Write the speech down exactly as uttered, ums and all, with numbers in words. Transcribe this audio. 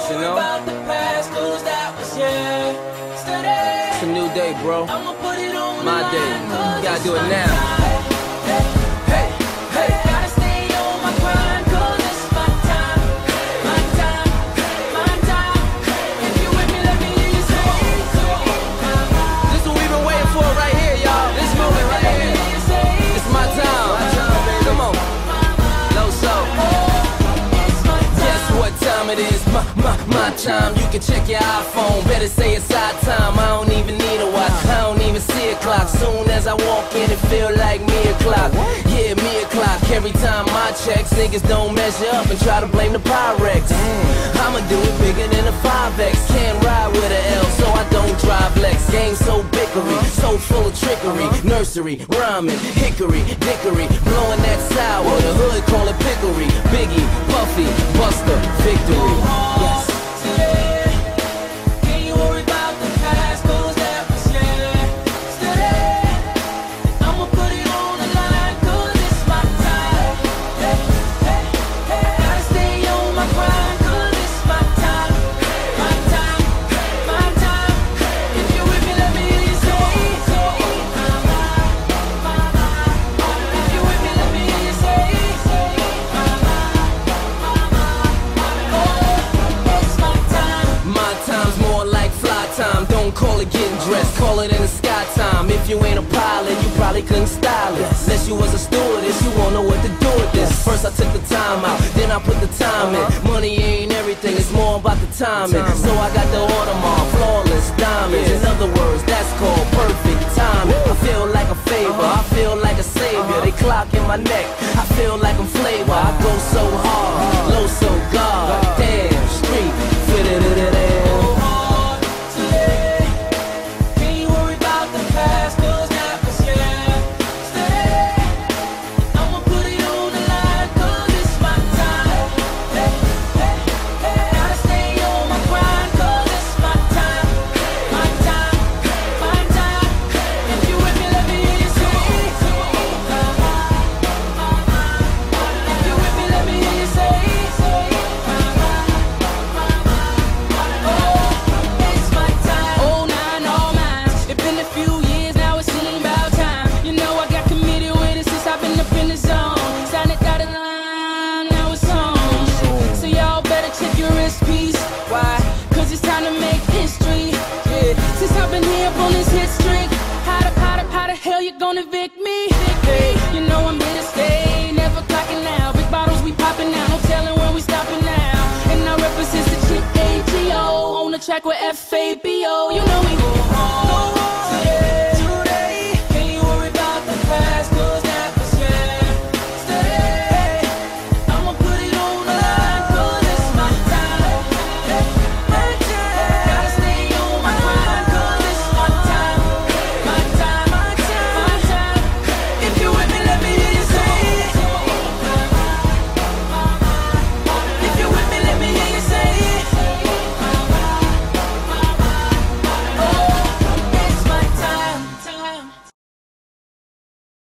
past, you know? It's a new day, bro. My day. You gotta do it now. Hey, hey. Gotta stay on my grind, 'cause it's my time. My time, my time. If you with me, let me hear you say so. This is what we've been waiting for right here, y'all. This moment right here. It's my time. Come on. Low soul. Guess what time it is? My, my, my time. You can check your iPhone. Better say it's our time. I don't even need a watch. I don't even see a clock. Soon as I walk in, it feel like me o'clock. Yeah, me o'clock. Every time my checks, niggas don't measure up and try to blame the Pyrex. I'ma do it bigger than a five X. Can't ride with a L, so I don't drive Lex. Game so bickery, so full of trickery. Nursery, rhyming, hickory, dickory. Blowing that sour, the hood call it pickery. Biggie, Puffy, Buster, victory. Yes. Call it getting dressed, call it in the sky time. If you ain't a pilot, you probably couldn't style it. Unless you was a stewardess, you won't know what to do with this. First I took the time out, then I put the time in. Money ain't everything, it's more about the timing. So I got the Audemars, flawless diamonds. In other words, that's called perfect timing. I feel like a favor, I feel like a savior. They clock in my neck, I feel like I'm flavor. I go so hard, low so God. Damn, street, fit it in it. Gonna evict me, hey, you know I'm here to stay. Never clocking out, big bottles we popping out. No telling when we stopping now. And I represent the chick A G O on the track with F A B O. You know we go hard.